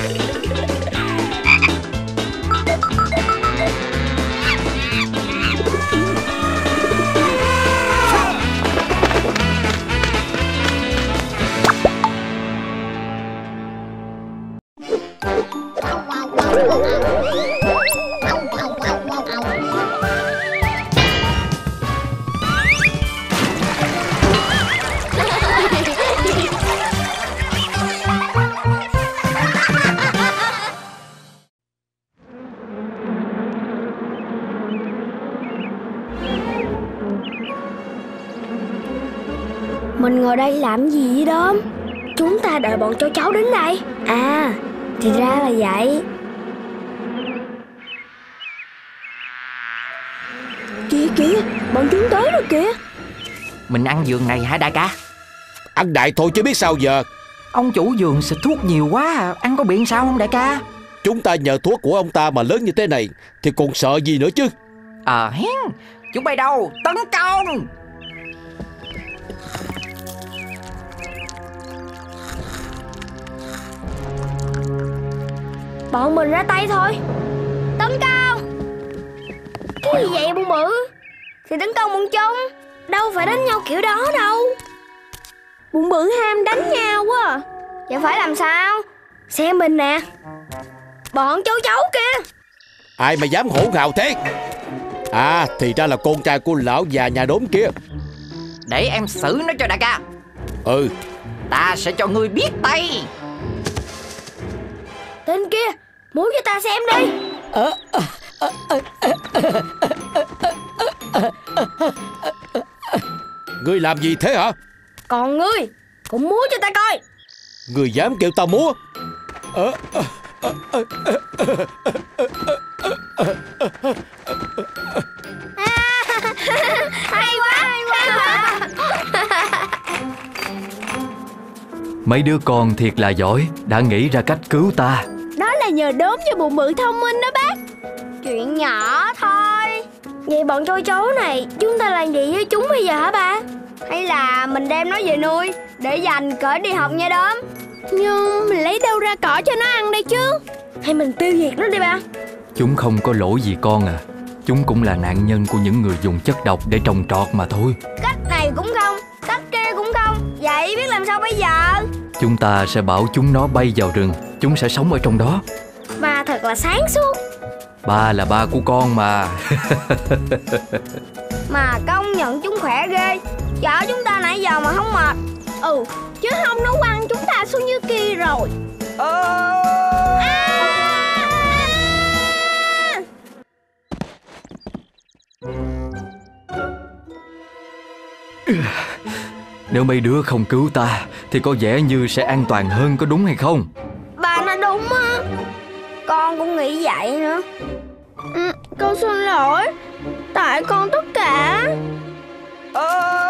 Mình ngồi đây làm gì vậy Đốm? Chúng ta đợi bọn châu chấu đến đây. À, thì ra là vậy. Kìa kìa, bọn chúng tới rồi kìa. Mình ăn vườn này hả đại ca? Ăn đại thôi chứ biết sao giờ. Ông chủ vườn xịt thuốc nhiều quá à. Ăn có bị sao không đại ca? Chúng ta nhờ thuốc của ông ta mà lớn như thế này thì còn sợ gì nữa chứ. Hén. Chúng bay đâu? Tấn công! Bọn mình ra tay thôi. Tấn công! Cái gì vậy Bụng Bự? Thì tấn công bọn chúng. Đâu phải đánh nhau kiểu đó đâu. Bụng Bự ham đánh nhau quá à. Vậy phải làm sao? Xem mình nè. Bọn châu chấu kìa. Ai mà dám hỗn hào thế? À, thì ra là con trai của lão già nhà Đốm kia. Để em xử nó cho đại ca. Ừ. Ta sẽ cho ngươi biết tay. Tên kia, múa cho ta xem đi. Ngươi làm gì thế hả? Còn ngươi cũng múa cho ta coi. Ngươi dám kêu ta múa? Hay quá, hay quá. Mấy đứa con thiệt là giỏi, đã nghĩ ra cách cứu ta. Đó là nhờ Đốm cho Bụng Bự thông minh đó bác. Chuyện nhỏ thôi. Vậy bọn trôi chấu này chúng ta làm gì với chúng bây giờ hả ba? Hay là mình đem nó về nuôi để dành cỡ đi học nha Đốm? Nhưng mình lấy đâu ra cỏ cho nó ăn đây chứ? Hay mình tiêu diệt nó đi ba? Chúng không có lỗi gì con à. Chúng cũng là nạn nhân của những người dùng chất độc để trồng trọt mà thôi. Cách này cũng không, cách kia cũng không. Vậy biết làm sao bây giờ? Chúng ta sẽ bảo chúng nó bay vào rừng. Chúng sẽ sống ở trong đó. Ba thật là sáng suốt. Ba là ba của con mà. Mà công nhận chúng khỏe ghê. Chở chúng ta nãy giờ mà không mệt. Ừ, chứ không nó quăng chúng ta xuống như kia rồi. Nếu mấy đứa không cứu ta thì có vẻ như sẽ an toàn hơn, có đúng hay không? Bà nói đúng á. Con cũng nghĩ vậy nữa. Con xin lỗi. Tại con tất cả.